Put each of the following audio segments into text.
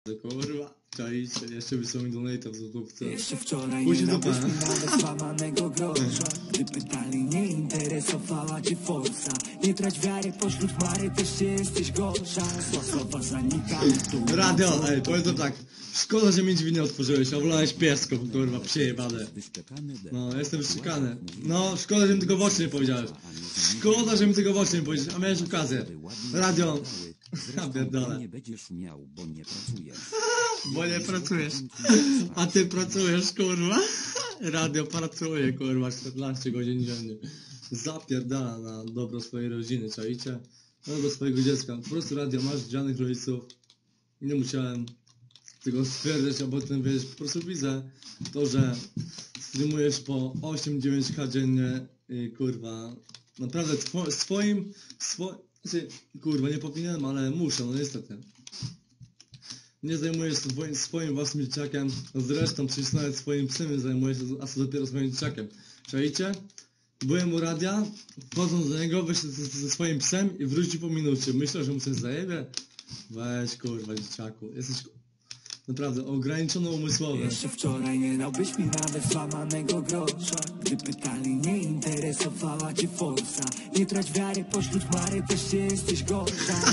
Kurwa, czaicie, jeszcze wysłał mi donate'a w złotówce. Jeszcze wczoraj Pójdź nie do dałbyś pana. mi nawet złamanego grosza. Gdy pytali, nie interesowała cię forsa. Nie trać wiary pośród chmary, też cię jesteś gorsza. Zła słowa zanika. Radio, ej, powiem to tak. Szkoda, że mi drzwi nie otworzyłeś, a wolałeś pieską, kurwa, przejebane. No, jestem wyszczekany. No, szkoda, że mi tego w oczy nie powiedziałeś. Szkoda, że mi tego w oczy nie powiedziałeś, a miałeś okazję. Radio. Ja pierdolę. Nie będziesz miał, bo nie pracujesz. Bo nie pracujesz. A ty pracujesz, kurwa. Radio pracuje, kurwa, 14 godzin dziennie. Zapierdala na dobro swojej rodziny, czaicie? Na dobro swojego dziecka. Po prostu radio, masz dzianych rodziców. Nie musiałem tego stwierdzać, a potem wiesz, po prostu widzę to, że streamujesz po 8-9K dziennie i kurwa, naprawdę znaczy, kurwa, nie powinienem, ale muszę, no niestety. Nie zajmujesz się swoim własnym dzieciakiem, zresztą przecież nawet swoim psem nie zajmujesz się, a co dopiero swoim dzieciakiem. Czajcie? Byłem u radia, wchodząc do niego, wyszedł ze swoim psem i wrócił po minucie. Myślę, że mu coś zajebie? Weź kurwa, dzieciaku, jesteś naprawdę ograniczono umysłowe. Jeszcze wczoraj nie dałbyś mi nawet złamanego grosza. Gdy pytali, nie interesowała cię forsa. Nie trać wiary pośród chmary, też cię jesteś gorsza.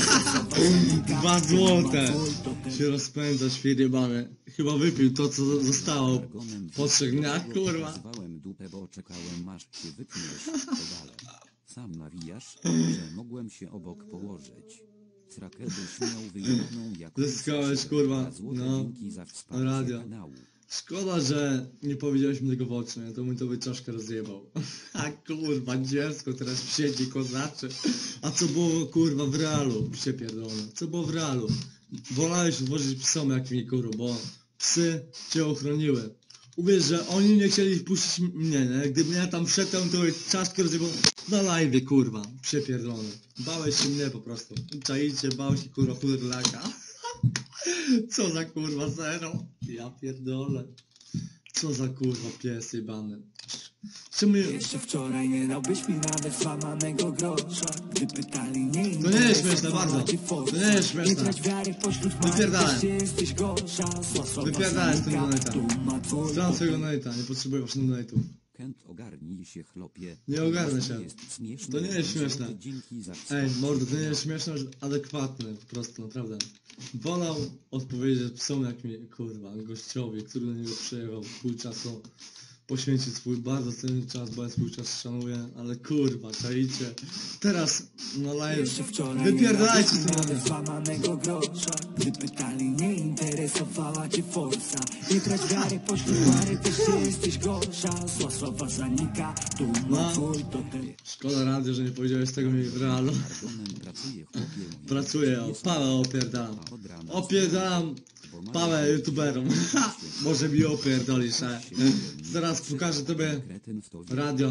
2 złote się rozpędza, świrybane. Chyba wypił to, co zostało po 3 dniach, kurwa. Zwałem dupę, bo czekałem, aż się wypniesz. Pedale. Sam nawijasz, że mogłem się obok położyć. Trakę byś miał wyjemną jak... Zyskałeś, kurwa, no, radio. Szkoda, że nie powiedziałeś mi tego w oczy, to mi to by czaszkę rozjebał. A kurwa, dziecko teraz w sieci kozaczy. A co było, kurwa, w realu? Psie pierdolone. Co było w realu? Wolałeś odłożyć psom jak mi, kurwa, bo psy cię ochroniły. Uwierz, że oni nie chcieli wpuścić mnie, nie? Gdybym ja tam wszedł, to by czaszkę rozjebał na live, kurwa. Psie pierdolone. Bałeś się mnie po prostu. Czaicie, bał się, kurwa, chudrlaka. Co za kurwa zero? Ja pierdolę. Co za kurwa pies jebany. Czemu... Jeszcze wczoraj nie dałbyś mi nawet złamanego grosza. Gdy pytali, nie To nie jest śmieszne, bardzo. To nie jest śmieszne. Wypierdalaj. Wypierdalaj z tego donate'a. Stram swojego donate'a, nie potrzebuję waszych donate'ów. Kent, ogarnij się, chlopie. Nie ogarnę się. To nie jest śmieszne. Ej, mordo, to nie jest śmieszne, ale adekwatne, po prostu, naprawdę. Wolał odpowiedzieć psom jak mi, kurwa, gościowi, który na niego przyjechał, pół czasu poświęcić swój bardzo cenny czas, bo ja swój czas szanuję, ale kurwa, czaicie. Teraz na live, wypierdalajcie z tym złamanego grosza. Gdy pytali, nie interesowała cię forsa. Nie trać wiary pośród chmary, też ty jesteś gorsza. Zła słowa zanika, tu ma twój totem. Szkoda radio, że nie powiedziałeś tego mi w realu. Pracuję, Paweł opierdalam. Opierdalam Paweł youtuberom. Może mi opierdolisz, zaraz pokażę tobie radio.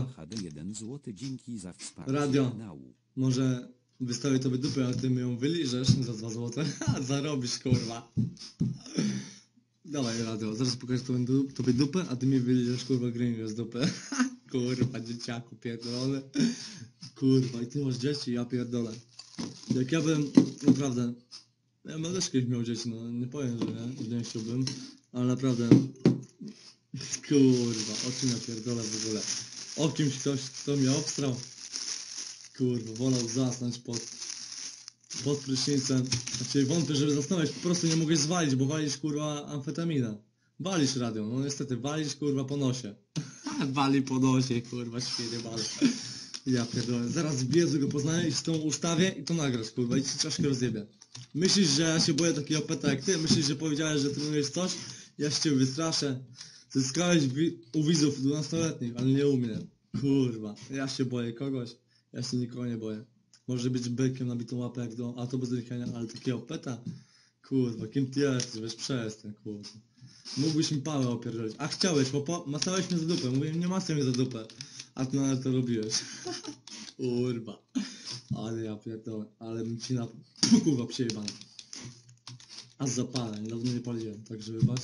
Radio. Może wystawię tobie dupę, a ty mi ją wyliżesz za 2 złote. Zarobisz, kurwa. Dawaj radio, zaraz pokażę tobie dupę, a ty mi wyliżesz, kurwa, gringo z dupę. Kurwa, dzieciaku pierdolone. Kurwa, i ty masz dzieci, ja pierdolę. Jak ja bym, naprawdę, ja bym też kiedyś miał dzieci, no nie powiem, że nie chciałbym, ale naprawdę, kurwa, o czym ja pierdolę w ogóle. O kimś ktoś, kto mnie obstrał, kurwa, wolał zasnąć pod prysznicem. Znaczy wątpię, żeby zasnąłeś, po prostu nie mogłeś zwalić, bo walisz, kurwa, amfetaminę. Walisz radio, no niestety, walisz, kurwa, po nosie. Wali po nosie, kurwa, świetnie wali. Ja pierdolę, zaraz w Jezu go poznaję i z tą ustawię i to nagrasz, kurwa, i ci czaszkę rozjebie. Myślisz, że ja się boję takiego peta jak ty? Myślisz, że powiedziałeś, że trenujesz coś? Ja się cię wystraszę. Zyskałeś u widzów 12-letnich, ale nie u mnie. Kurwa, ja się boję kogoś. Ja się nikogo nie boję. Może być bykiem nabitą łapę jak do autobus do jechania, ale takiego peta? Kurwa, kim ty jesteś? Weź przestań, kurwa. Mógłbyś mi pałę opierdolić. A chciałeś, bo masałeś mnie za dupę. Mówię, nie masaj mnie za dupę. A ty nawet to robiłeś. Kurwa. Ale ja pierdolę. Ale bym ci na... Kurwa, przejebane. A zapalę, dawno nie paliłem, także wybacz.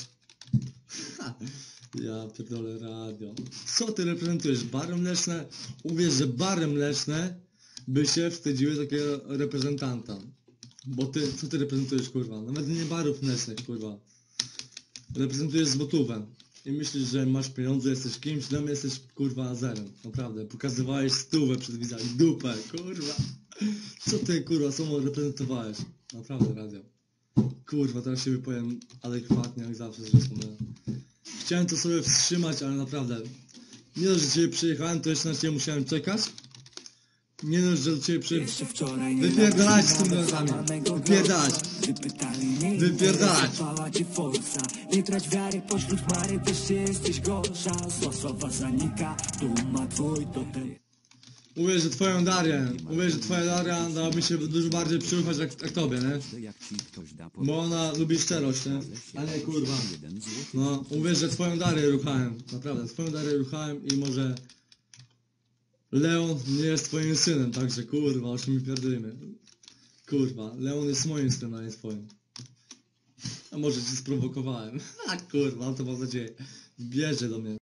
Ja pierdolę radio. Co ty reprezentujesz? Bary mleczne? Uwierz, że bary mleczne by się wstydziły takiego reprezentanta. Bo ty, co ty reprezentujesz, kurwa? Nawet nie barów nędznych, kurwa. Reprezentujesz złotówę. I myślisz, że masz pieniądze, jesteś kimś, dla mnie jesteś, kurwa, zerem. Naprawdę. Pokazywałeś stówę przed widzami. Dupę, kurwa. Co ty, kurwa, samo reprezentowałeś? Naprawdę, radio. Kurwa, teraz się wypowiem adekwatnie, jak zawsze zresztą. Chciałem to sobie wstrzymać, ale naprawdę. Nie dość, że ciebie przyjechałem, to jeszcze na ciebie musiałem czekać. Nie dość, że do ciebie Jeszcze wczoraj nie wypierdalać z dałbyś tymi mi nawet nogami. złamanego Wypierdalać. grosza. Gdy pytali, nie Wypierdalać. interesowała cię forsa. Nie trać wiary pośród chmary, też jesteś gorsza. Zła sława zanika, duma twój to ten. Uwierz, że twoją Darię, uwierz, że twoja Daria dałaby się dużo bardziej przyruchać jak tobie, nie? Że jak ci ktoś da Bo ona lubi szczerość, nie? A nie, kurwa. No, uwierz, że twoją Darię ruchałem. Naprawdę, twoją Darię ruchałem i może... Leon nie jest twoim synem, także kurwa, o czym mi pierdolimy. Kurwa, Leon jest moim synem, a nie twoim. A może cię sprowokowałem. A kurwa, to mam nadzieję. Wierzę do mnie.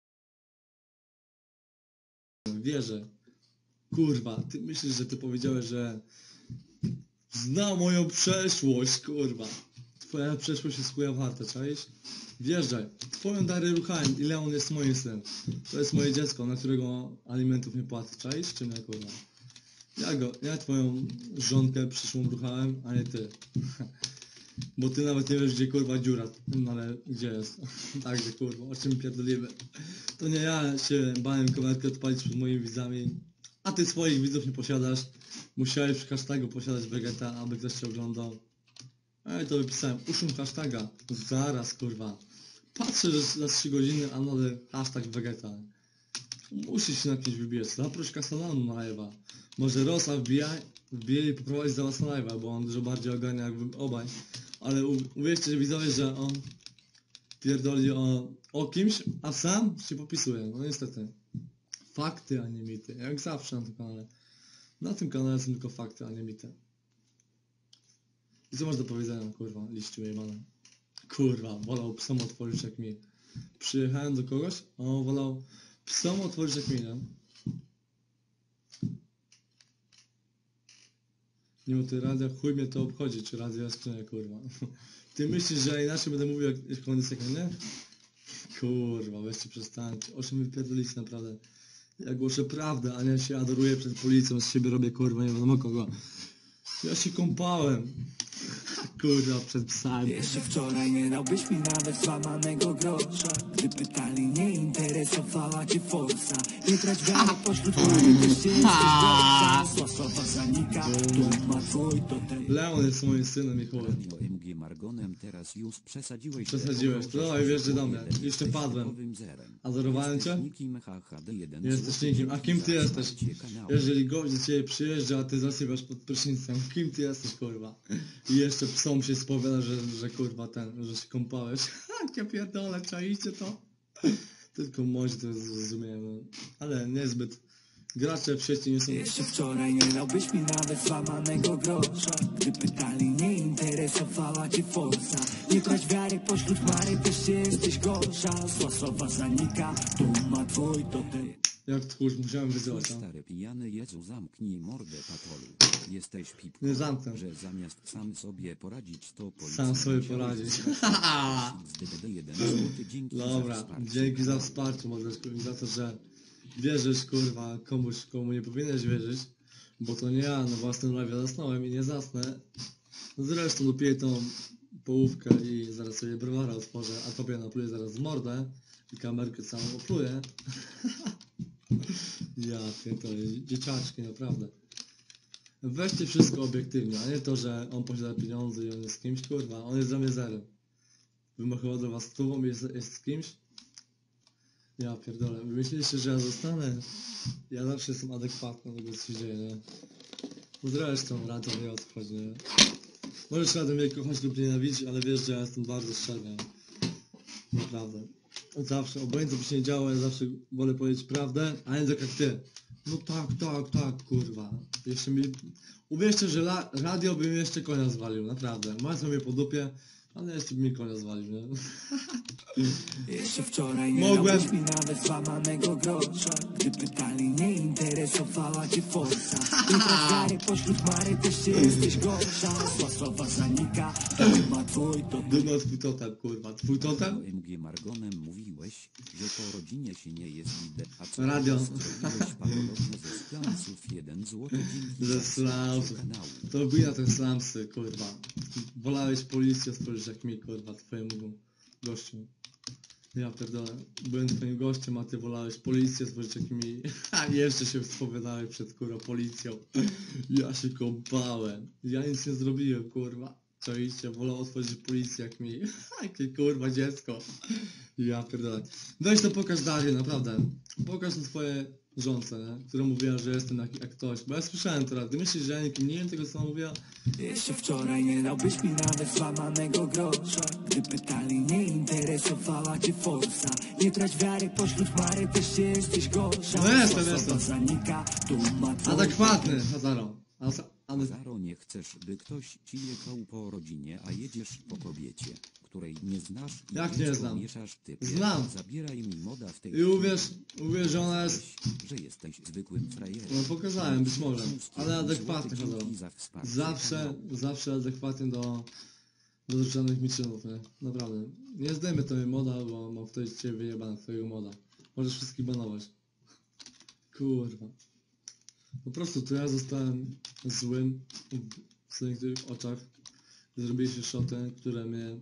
Wierzę. Kurwa, ty myślisz, że ty powiedziałeś, że zna moją przeszłość, kurwa. Twoja przeszłość jest chuja warta, czaisz? Wjeżdżaj. Twoją Darię ruchałem i Leon jest moim synem. To jest moje dziecko, na którego alimentów nie płacę, czaisz? Czy nie, kurwa? Ja twoją żonkę przyszłą ruchałem, a nie ty. Bo ty nawet nie wiesz, gdzie kurwa dziura, no ale gdzie jest? Także kurwa, o czym pierdolimy? To nie ja się bałem kamerkę odpalić przed moimi widzami, a ty swoich widzów nie posiadasz. Musiałeś przy hashtagu posiadać Vegeta, aby ktoś cię oglądał. Ej, to wypisałem, uszum hashtaga. Zaraz, kurwa. Patrzę, że za 3 godziny, a nowy hashtag Vegeta. Musisz się na kimś wybijać. Zaproś Kasananu na live'a. Może Rosa wbije i poprowadzi za was na live'a, bo on dużo bardziej ogarnia jakby obaj. Ale uwierzcie, że widzowie, że on pierdoli o kimś, a sam się popisuje. No niestety. Fakty, a nie mity. Jak zawsze na tym kanale. Na tym kanale są tylko fakty, a nie mity. I co masz do powiedzenia, kurwa, liściu jebany? Kurwa, wolał psom otworzyć jak mi. Przyjechałem do kogoś, a on wolał psom otworzyć jak mi, nie? Mimo tej radia, chuj mnie to obchodzi, czy radia jest, czy nie, kurwa. Ty myślisz, że inaczej będę mówił, jak on jest, jak nie? Kurwa, weźcie przestańcie. O czym wypierdolicie, naprawdę. Ja głoszę prawdę, a nie się adoruję przed policją, z siebie robię, kurwa, nie wiadomo kogo. Ja się kąpałem. Kurwa, przed psami. Jeszcze wczoraj nie dałbyś mi nawet złamanego grosza. Gdy pytali, nie interesowała cię forsa. Nie trać wiary pośród chmary, też jesteś gorsza. Zła sława zanika, duma twój to ten. Leon jest moim synem i chuj. Radio MG Margonem teraz już przesadziłeś. Przesadziłeś, to dawaj, wjeżdżaj do mnie. Jeszcze padłem. Adorowałem cię? Jesteś nikim. A kim ty jesteś? Jeżeli gość do ciebie przyjeżdża, a ty zasypiasz pod prysznicem, kim ty jesteś, kurwa? I jeszcze psom się spowiada, że kurwa że się kąpałeś. Ja pierdolę, czaicie to? Tylko młodzi to zrozumieją, ale niezbyt. Gracze w sieci nie są... Jeszcze wczoraj nie dałbyś mi nawet złamanego grosza. Gdy pytali, nie interesowała cię forsa. Nie trać wiary pośród chmary, też jesteś gorsza. Zła sława zanika, duma twój to ten. Jak tchórz, musiałem wyzywać, no. Stary pijany Jezu, zamknij mordę, patolu. Jesteś pipką, Nie zamknę. że zamiast sam sobie poradzić, to policja Sam sobie musiała poradzić. Dobra, dzięki za wsparcie, mordeczku, i za to, że wierzysz, kurwa, komuś, komu nie powinieneś wierzyć, bo to nie ja na własnym live zasnąłem i nie zasnę. Zresztą dopiję tą połówkę i zaraz sobie browara otworzę, a tobie napluję zaraz w mordę i kamerkę całą opluję. Ja pierdolę, dzieciaczki, naprawdę. Weźcie wszystko obiektywnie, a nie to, że on posiada pieniądze i on jest z kimś, kurwa, on jest za mnie zerem. Wymachował do was stówą i jest z kimś? Ja pierdolę, wy myślicie, że ja zostanę? Ja zawsze jestem adekwatny do tego, co się dzieje, nie? Zresztą, Radia wie o co chodzi, nie? Możesz Radia mnie kochać lub nienawidzić, ale wiesz, że ja jestem bardzo szczery, nie? Naprawdę. Zawsze, obojętnie by się nie działo, ja zawsze wolę powiedzieć prawdę, a nie tak jak ty. No tak, kurwa. Jeszcze mi... Uwierzcie, że radio by mi jeszcze konia zwalił, naprawdę. Mają mnie po dupie, Ale jeszcze mi konia zwalił, nie? Jeszcze wczoraj nie Mogłem. dałbyś mi nawet złamanego grosza. Gdy pytali, nie interesowała cię forsa. I wiary pośród mary też się jesteś gorsza. Zła słowa zanika, to ma twój to Duma twój totem, kurwa. Twój totem? O MG Margonem mówiłeś, że po rodzinie się nie jest lider, a co Radio. zrobiłeś patologię ze slamsów 1 złoty dzięki Ze za wsparcie slamsów. kanału. To bij na te slamsy, kurwa. Wolałeś policję spojrzeć jak mi, kurwa, twojemu gościu. Ja pierdolę. Byłem twoim gościem, a ty wolałeś policję spojrzeć jak mi. A jeszcze się spowiadałeś przed, kurwa, policją. Ja się kąpałem. Ja nic nie zrobiłem, kurwa. Czaiście, wolał otworzyć policję jak mi. Jakie, kurwa, dziecko. Ja pierdolę. Weź to pokaż Darię, naprawdę. Pokaż to twoje żonce, nie? Która mówiła, że jestem jak ktoś. Bo ja słyszałem to raz. Ty myślisz, że ja nikim nie wiem tego, co ona mówiła? Jeszcze wczoraj nie dałbyś mi nawet złamanego grosza. Gdy pytali, nie interesowała cię forsa. Nie trać wiary pośród mary, też się jesteś gorsza. No jestem, Słowa jestem. zanika, tu ma twój Adekwatny, Hazaro. Zaro, nie chcesz, by ktoś ci jechał po rodzinie, a jedziesz po kobiecie, której nie znasz i Jak nie dziecko znam? mieszasz typie. Znam. Zabieraj mi moda w tej I uwierz, że ona jest... że jesteś zwykłym frajerem. No pokazałem, być może. Ale adekwatny, Złoty Hazaro. dzięki za wsparcie Zawsze adekwatny do żadnych miczynów, nie? Naprawdę. Nie zdejmę tobie moda, bo mam wtedy ciebie wyjebane twojego moda. Możesz wszystkich banować. Kurwa. Po prostu to ja zostałem złym w niektórych oczach. Zrobiliście szoty, które mnie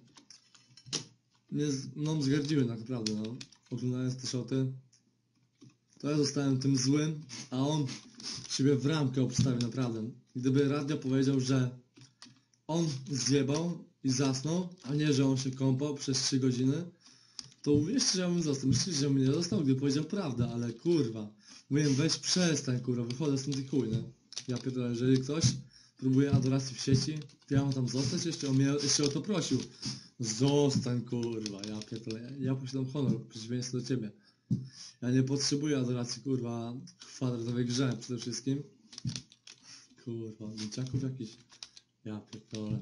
zgardziły tak naprawdę, no. Oglądając te szoty, to ja zostałem tym złym, a on siebie w ramkę obstawił, naprawdę. Gdyby radio powiedział, że on zjebał i zasnął, a nie, że on się kąpał przez 3 godziny, to uwierzcie, że ja bym został. Myślicie, że mnie nie został, gdy powiedział prawdę, ale kurwa. Mówiłem, weź przestań, kurwa, wychodzę stąd i chuj, nie? Ja pierdolę, jeżeli ktoś próbuje adoracji w sieci, to ja mam tam zostać, jeszcze o to prosił. Zostań, kurwa, ja pierdolę. Ja posiadam honor, w przeciwieństwie do ciebie. Ja nie potrzebuję adoracji, kurwa, w kwadratowej grze przede wszystkim. Kurwa, dzieciaków jakiś. Ja pierdolę.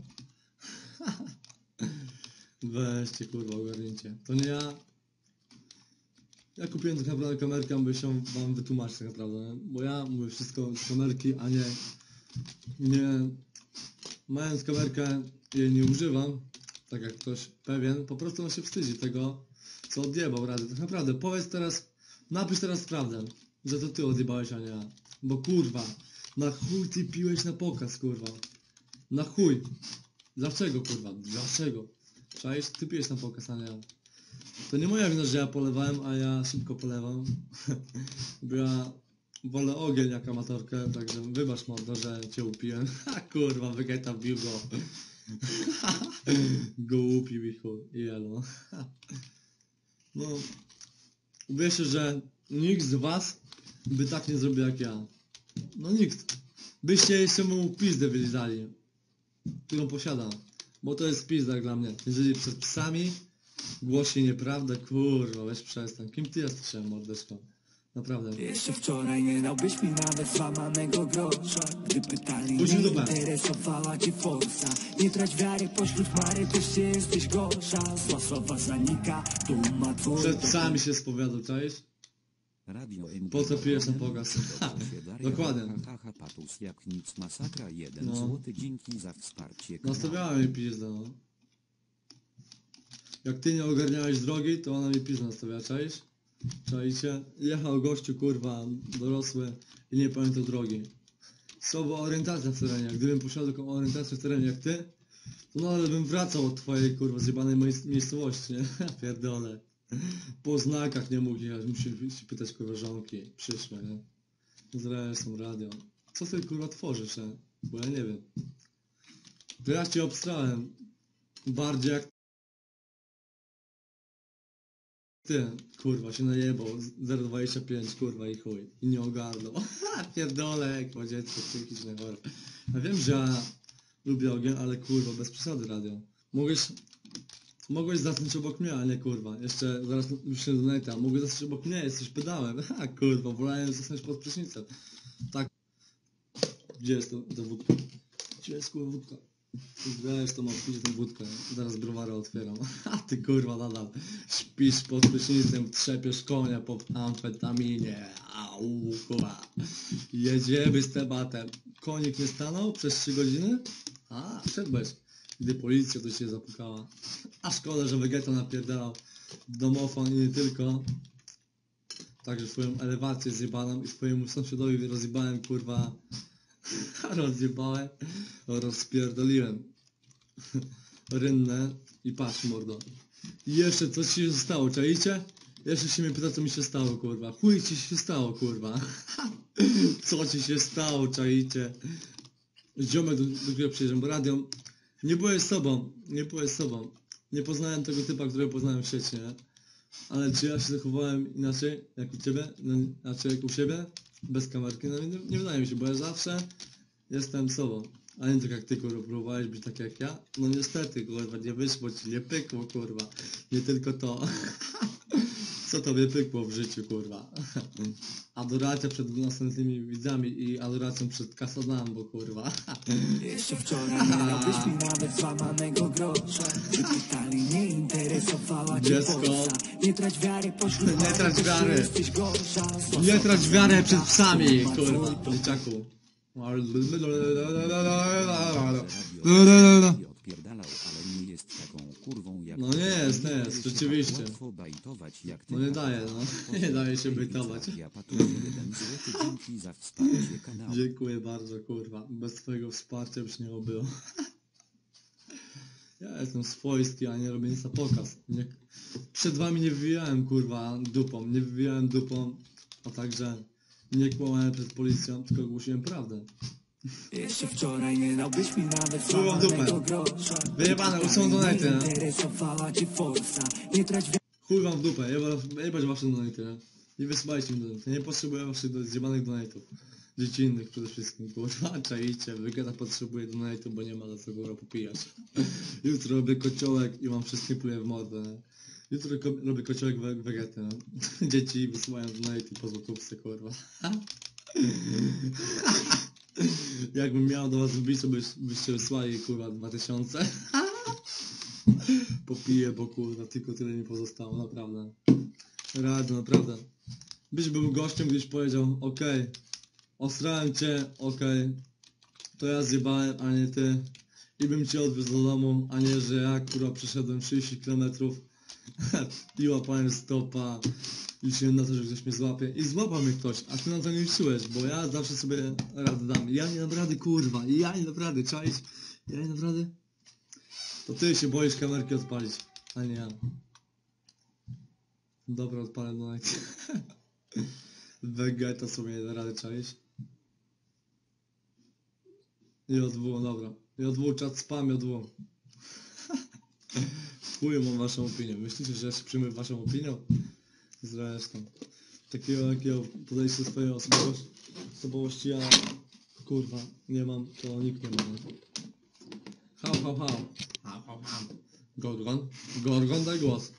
Weźcie, kurwa, ogarnijcie. To nie ja. Ja kupiłem tak naprawdę kamerkę, aby się wam wytłumaczyć tak naprawdę, nie? Bo ja mówię wszystko z kamerki, a nie mając kamerkę jej nie używam, tak jak ktoś pewien, po prostu on się wstydzi tego, co odjebał rady. Tak naprawdę napisz teraz prawdę, że to ty odjebałeś, a nie ja. Bo kurwa, na chuj ty piłeś na pokaz, kurwa. Na chuj. Dlaczego, kurwa? Dlaczego? Czaisz? Ty piłeś na pokaz, a nie ja. To nie moja wina, że ja polewałem, a ja szybko polewam. Bo ja wolę ogień jak amatorkę, także wybacz mordo, że cię upiłem. Ha kurwa, Vegeta wbił go. Go upił i chuj, i elo. No, uwierzcie, że nikt z was by tak nie zrobił jak ja. No nikt. Byście jeszcze mu pizdę wylizali, którą posiadam. Bo to jest pizda dla mnie. Jeżeli przed psami głosi nieprawdę, kurwa, weź przestań. Kim ty jesteś, mordeczko? Naprawdę. Jeszcze wczoraj nie dałbyś mi nawet złamanego grosza. Gdy pytali, Pójdźmy nie do B. interesowała cię forsa. Nie trać wiary pośród mary, też się jesteś gorsza. Zła słowa zanika, tu ma twój Przed psami się spowiadał, czaisz? Radio MG Po co pijesz na Margonem, pokaz? dobrze się Daria, Dokładnie. haha, patus jak nic, masakra 1 No. złoty dzięki za wsparcie kanału. Nastawiała mi pizdę, no. Jak ty nie ogarniałeś drogi, to ona mi pizdę nastawiała, czaisz? Czaicie? Jechał gościu, kurwa, dorosły i nie pamiętał drogi. Słowo orientacja w terenie. Gdybym posiadał taką orientację w terenie jak ty, to nadal bym wracał od twojej, kurwa, zjebanej miejscowości, nie? Pierdolę. Po znakach nie mógł jechać, musiał się pytać, kurwa, żonki przyszłe, nie? Zresztą radio. Co ty, kurwa, tworzysz, nie? Bo ja nie wiem. To ja cię obstrałem. Bardziej jak ty, kurwa, się najebał. 0,25, kurwa, i chuj. I nie ogarnął. Pierdolę, jak po dziecku, psychiczne chore. Ja wiem, że ja lubię ogień, ale kurwa, bez przesady radio. Mogłeś zasnąć obok mnie, a nie kurwa. Jeszcze zaraz wyślę do neta. Mogłeś zasnąć obok mnie, jesteś pedałem. Ha kurwa, wolałem zasnąć pod prysznicem. Tak. Gdzie jest to wódka? Gdzie jest kurwa wódka? Wiesz, to mam pić tę wódkę, zaraz browara otwieram. A ty kurwa nadal śpisz pod prysznicem, trzepiesz konia po amfetaminie. Au, kurwa. Jedziemy z tematem. Konik nie stanął przez 3 godziny? A, wszedłeś, gdy policja do ciebie zapukała. A szkoda, że Vegeta napierdalał domofon i nie tylko. Także swoją elewację zjebaną i swojemu sąsiadowi rozjebałem, kurwa. Rozjebałem, rozpierdoliłem rynnę i patrz, mordo. I jeszcze co ci się stało, czaicie? Jeszcze się mnie pyta, co mi się stało, kurwa. Chuj ci się stało, kurwa. Co ci się stało, czaicie? Ziomek, do którego przyjeżdżam, bo radio. Nie byłeś sobą, nie byłeś sobą. Nie poznałem tego typa, którego poznałem w sieci, nie? Ale czy ja się zachowałem inaczej, jak u ciebie? No, znaczy jak u siebie? Bez kamerki? No nie wydaje mi się, bo ja zawsze jestem sobą. A nie tak jak ty, kurwa, próbowałeś być tak jak ja? No niestety, kurwa, nie wyszło ci, nie pykło, kurwa. Nie tylko to. Co tobie pykło w życiu, kurwa? Adoracja przed 12-letnimi widzami i adoracją przed Kasadambo, kurwa. Jeszcze wczoraj nie dałbyś mi nawet złamanego grosza. Pytali, nie interesowała cię Dziecko. Polsa. Nie trać wiary pośród Nie trać chorych, wiary. jesteś gorsza. Nie trać wiarę przed psami, kurwa, dzieciaku. I odpierdalał, ale nie jest taką kurwą jak No nie jest, nie jest, daje się rzeczywiście. tak łatwo bajtować jak ty. No nie daje, no. Nie daje się bytować. Ja patuję 1 zł, dzięki za wsparcie kanału. Dziękuję bardzo, kurwa. Bez twojego wsparcia byś nie było. Ja jestem swojski, a nie robię nic na pokaz. Nie, przed wami nie wywijałem, kurwa, dupą. Nie wywijałem dupą, a także nie kłamałem przed policją, tylko ogłosiłem prawdę. Jeszcze wczoraj nie dałbyś mi nawet Kurwa w dupę. złamanego grosza. Wyjebane, usuną donate, Nie nie? interesowała cię Polsa. Nie trać Chuj wam w dupę, jebać wasze donaty, nie? Nie wysyłajcie mi donaty. Nie potrzebuję waszych zjebanych donatów. Dziecinnych przede wszystkim, kurwa, czaicie. Wygada potrzebuje donatów, bo nie ma za co kurwa popijać. Jutro robię kociołek i wam wszystkim pluję w mordę, nie? Jutro robię kociołek Wegety, no. Dzieci wysyłają donaty po złotówce, kurwa. Jakbym miał do was wbić, to byście wysłali, kurwa, 2000. Popiję, bo kurwa, tylko tyle mi pozostało, naprawdę. Radzę, naprawdę. Byś był gościem, gdyś powiedział, okej, osrałem cię, okej, to ja zjebałem, a nie ty. I bym cię odwiózł do domu, a nie, że ja, kurwa, przeszedłem 30 km i łapałem stopa. Liczyłem na to, że ktoś mnie złapie. I złapał mnie ktoś, a ty na to nie liczyłeś, bo ja zawsze sobie radę dam. Ja nie dam rady, kurwa, ja nie dam rady, czaić? Ja nie dam rady. To ty się boisz kamerki odpalić, a nie ja. Dobra, odpalę donate. Vegeta sobie nie da rady, czaić? JW, dobra. JW, czat spam, JW. Chuję mam waszą opinię. Myślicie, że ja się przyjmę waszą opinią? Zresztą. Jakiego podejście do swojej osobowości ja, kurwa, nie mam, to nikt nie ma. Hał, hał, hał. Hał, hał, hał. Gorgon? Gorgon, daj głos.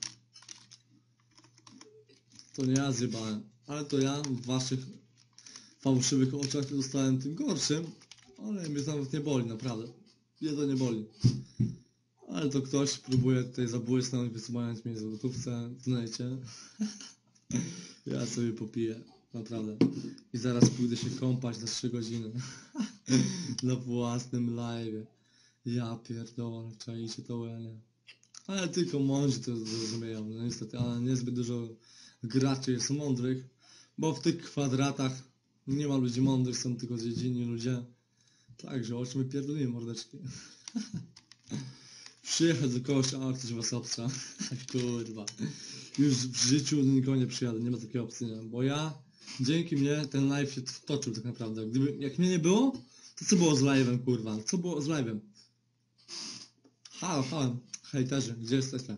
To nie ja zjebałem, ale to ja w waszych fałszywych oczach zostałem tym gorszym, ale mnie to nawet nie boli, naprawdę. Mnie to nie boli. Ale to ktoś próbuje tutaj zabłysnąć, wysyłając mnie złotówce w necie. Ja sobie popiję, naprawdę. I zaraz pójdę się kąpać na 3 godziny. Na własnym live. Ja pierdolę, czaicie to, ja nie. Ale tylko mądrzy to zrozumieją, no niestety, ale niezbyt dużo graczy jest mądrych, bo w tych kwadratach nie ma ludzi mądrych, są tylko dziecinni ludzie. Także o czym my pierdolimy, mordeczki. Przyjechać do kogoś, a ktoś was obca. Kurwa. Już w życiu do nikogo nie przyjadę, nie ma takiej opcji, nie? Bo ja, dzięki mnie ten live się toczył tak naprawdę. Jak mnie nie było, to co było z live'em, kurwa? Co było z live'em? Halo, halo, hejterzy, gdzie jesteście?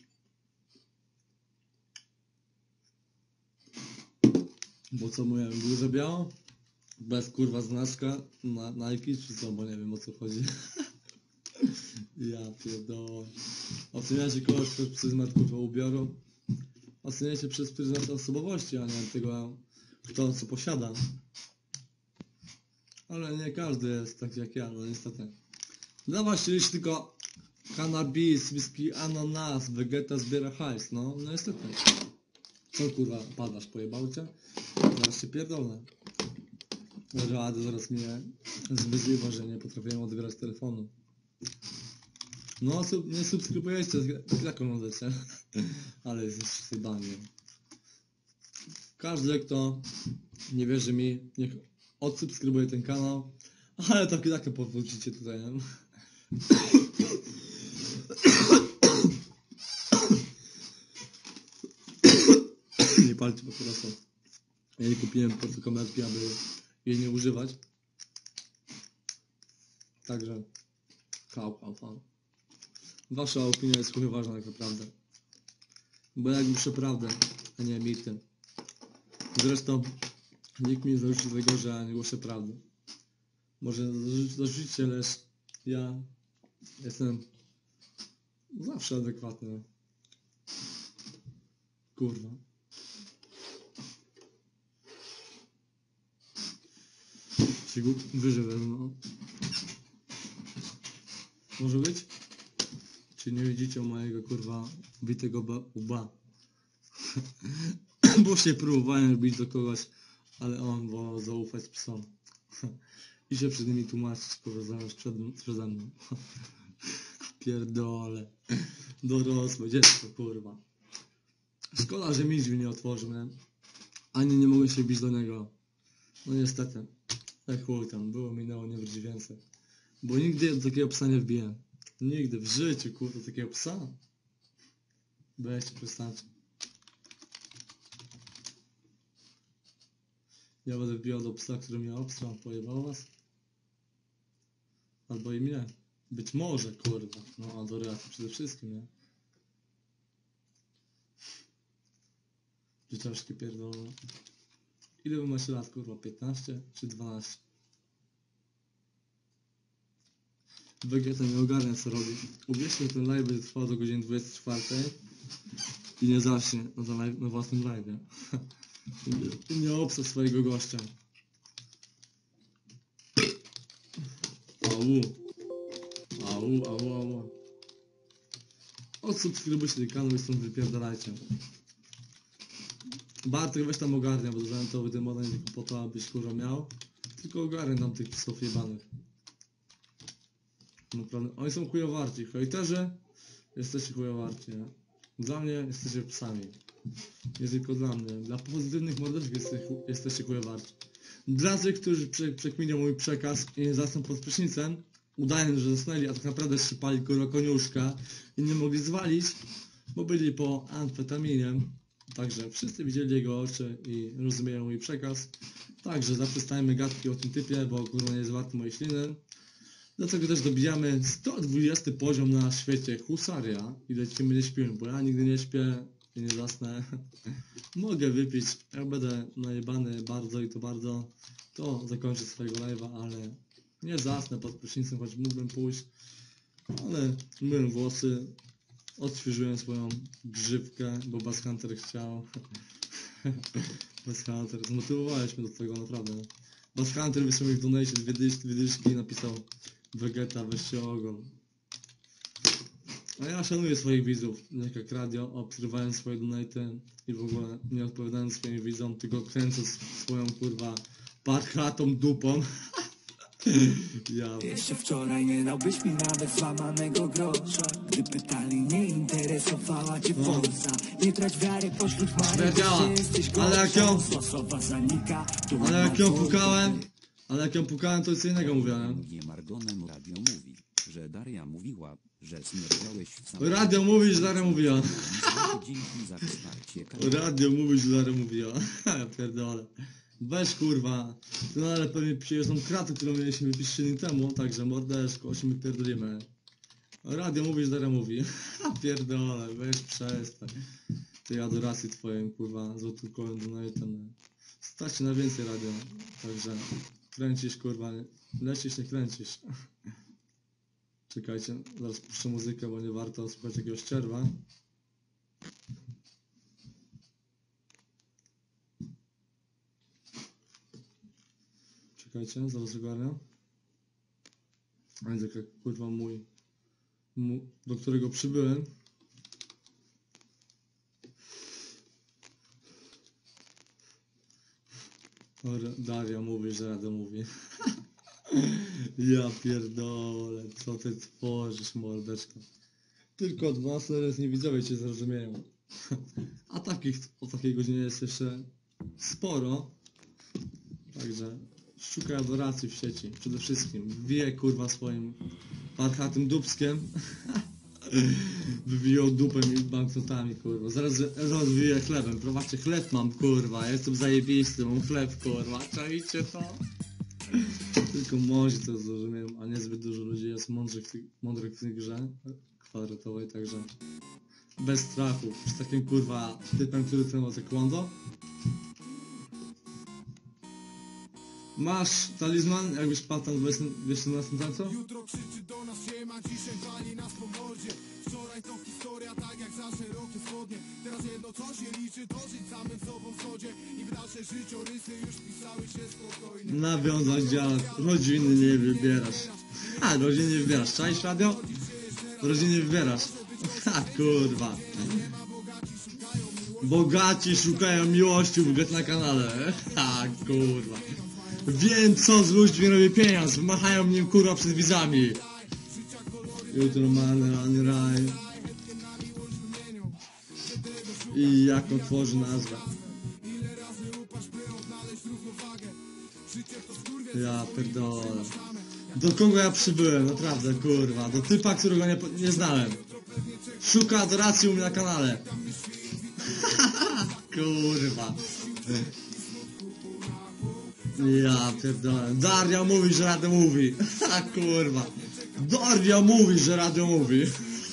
Bo co mówiłem, bluzę białą? Bez kurwa znaczka, Nike czy co, bo nie wiem o co chodzi. Ja pierdolę. Oceniacie kogoś przez pryzmat kurwa ubioru. Oceniacie przez pryzmat osobowości, a nie tego, kto co posiada. Ale nie każdy jest taki jak ja, no niestety. Dla was liczy tylko cannabis, whisky, ananas, Vegeta zbiera hajs, no niestety. Co kurwa, padasz, pojebał cię? Zaraz się pierdolę. Rady zaraz mnie zwyzywa, że nie potrafiłem odbierać telefonu. No, nie subskrybujecie, jak oglądacie? Ale jest zjebanie. Każdy, kto nie wierzy mi, niech odsubskrybuje ten kanał. Ale takie powrócicie tutaj, nie? Nie palcie po prostu. Ja nie kupiłem po prostu kamerki, aby jej nie używać. Także hał. Wasza opinia jest chuj ważna tak naprawdę. Bo ja muszę prawdę, a nie mity. Zresztą nikt mi nie zarzuci tego, że ja nie głoszę prawdy. Może zarzucicie, lecz ja jestem zawsze adekwatny. Kurwa. Się wyżej wezmę. Może być? Czy nie widzicie mojego kurwa bitego łba? Bo się próbowałem bić do kogoś, ale on wolał zaufać psom. I się przed nimi tłumaczyć, kurwa, zamiast przede mną. Pierdole. Dorosłe dziecko, kurwa. Szkoda, że mi drzwi nie otworzył, nie? Ani nie mogłem się bić do niego. No niestety. Tak chuj tam, minęło, nie wróci więcej. Bo nigdy do takiego psa nie wbiłem. Nigdy w życiu, kurwa, takiego psa. Weźcie, przestańcie. Ja będę wbijał do psa, który mnie obstrał, pojebał was? Albo i mnie. Być może, kurwa. No, a do reakcji przede wszystkim, nie? Dzieciaczki pierdolone. Ile wy macie lat, kurwa? 15 czy 12? Vegeta nie ogarnia, co robi. Uwierzcie, że ten live będzie trwał do godziny 24 i nie zacznie na własnym live'ie. I nie obsa swojego gościa. Au. Odsubskrybujcie ten kanał i stąd wypierdalajcie. Bartek weź tam ogarnia, bo to wydymone nie tylko po to, abyś kurwa miał. Tylko ogarnia tam tych psów jebanych. Naprawdę, oni są chujowarci. Hejterzy, jesteście chujowarci, nie? Dla mnie jesteście psami. Nie tylko dla mnie. Dla pozytywnych mordeczek jesteście chujowarci. Dla tych, którzy przekminią mój przekaz i nie zasną pod prysznicem, udając, że zasnęli, a tak naprawdę szczypali kurwa koniuszka i nie mogli zwalić, bo byli po amfetaminie. Także wszyscy widzieli jego oczy i rozumieją mój przekaz. Także zaprzestajmy gadki o tym typie, bo kurwa nie jest warty mojej śliny. Dlatego też dobijamy 120 poziom na świecie Husaria i lecimy, nie śpimy, bo ja nigdy nie śpię i nie zasnę. Mogę wypić, jak będę najebany bardzo i to bardzo, to zakończę swojego live'a, ale nie zasnę pod prysznicem, choć mógłbym pójść. Ale myłem włosy, odświeżyłem swoją grzywkę, bo Bass Hunter chciał. Bass Hunter, zmotywowałeś mnie do tego naprawdę. Bass Hunter wysłał mi w donate dwie dyszki i napisał: Vegeta, weź się ogon. A ja szanuję swoich widzów, tak jak radio, obserwując swoje donaty i w ogóle nie odpowiadając swoim widzom, tylko kręcąc swoją kurwa parklatą dupą. Ja. Jeszcze wczoraj nie dałbyś mi nawet złamanego grosza. Gdy pytali, nie interesowała cię forsa. Nie trać wiary pośród chmary, jesteś gorsza. Zła słowa zanika, Ale jak ją pukałem, to jest innego mówiłem. Margonem radio mówi, że Daria mówiła, że śmierdziałeś w samochodzie. Radio mówi, że Daria mówiła. Dzięki za wsparcie. Radio mówi, że Daria mówiła. Ja pierdolę. Weź kurwa. No ale pewnie przyjeżdżą kraty, którą mieliśmy wypić 3 dni temu, także mordeczko, się my pierdolimy. Radio mówi, że Daria mówi. Pierdolę, weź przestań. Tej adoracji twoim kurwa złotówkowym donatem. Stać się na więcej radio. Także kręcisz kurwa, lecisz, nie kręcisz. Czekajcie, zaraz puszczę muzykę, bo nie warto słuchać jakiegoś czerwa. Czekajcie, zaraz ogarniam. A więc jak kurwa do którego przybyłem. Daria mówi, że Rado mówi. Ja pierdolę, co ty tworzysz, mordeczko. Tylko od 12-letni widzowie cię zrozumieją. A o takiej godzinie jest jeszcze sporo. Także szukaj adoracji w sieci. Przede wszystkim wbijaj kurwa swoim parchatym dupskiem. Wywijał dupę mi banknotami, kurwa. Zaraz rozwiję chlebem. Prowadźcie, chleb mam, kurwa. Ja jestem zajebisty, mam chleb, kurwa. Czajcie to? Tylko może to zrozumiem, a niezbyt dużo ludzi jest mądrych w tej grze kwadratowej, także bez strachu. Z takim kurwa typem, który trenował taekwondo. Masz talizman, jakbyś padł tam 217 tańcu? Jutro krzyczy do nas siema, dzisiaj wali nas po mordzie. Wczoraj to historia, tak jak za szerokie wschodnie. Teraz jedno co się liczy, to żyć samym sobą w zgodzie. I w dalsze życiorysy już pisały się spokojnie. Nawiązać dziad, rodziny nie wybierasz. Ha, rodziny nie wybierasz, czaisz radio? Rodziny nie wybierasz. Ha, kurwa. Bogaci szukają miłości u na kanale. Ha, kurwa. Wiem co z ludźmi robi pieniądz, machają nim kurwa przed widzami. Jutro mamy raj. I jak otworzy nazwę. Ja pierdolę. Do kogo ja przybyłem, naprawdę, kurwa. Do typa, którego nie znałem. Szuka adoracji u mnie na kanale. Kurwa. Ja pierdolę. Daria mówi, że radio mówi. Ha, kurwa. Daria mówi, że radio mówi.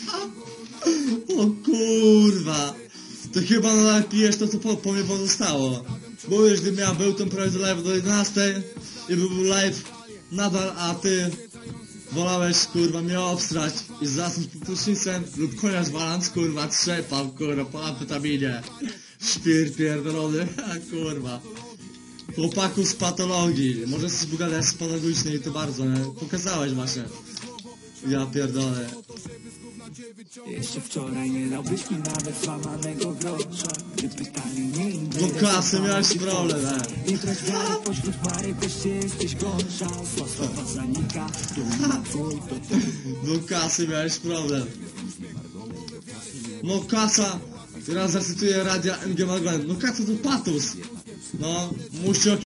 O kurwa. To chyba nadal pijesz to, co po mnie pozostało. Bo już gdybym ja był, to prawie do live do 11 i był live nadal, a ty wolałeś, kurwa, mnie obstrać i zasnąć pod prysznicem lub koniec balans, kurwa, trzepał, kurwa, po amfetaminie. Szpir pierdolony, a kurwa. Chłopaku z patologii, może jesteś bugadać z patologicznej i to bardzo, nie? Pokazałeś właśnie. Ja pierdolę. Jeszcze wczoraj nie dałbyś mi nawet złamanego grosza. Gdy pytali nie interesowało Do kasy miałeś problem, nie trać wiary pośród chmary, też jesteś gorsza. Zła słowa zanika, tu ma twój, to ty. Do kasy miałeś problem. No kasa, teraz zacytuję radia MG Margonet. No kasa to patus. No, musi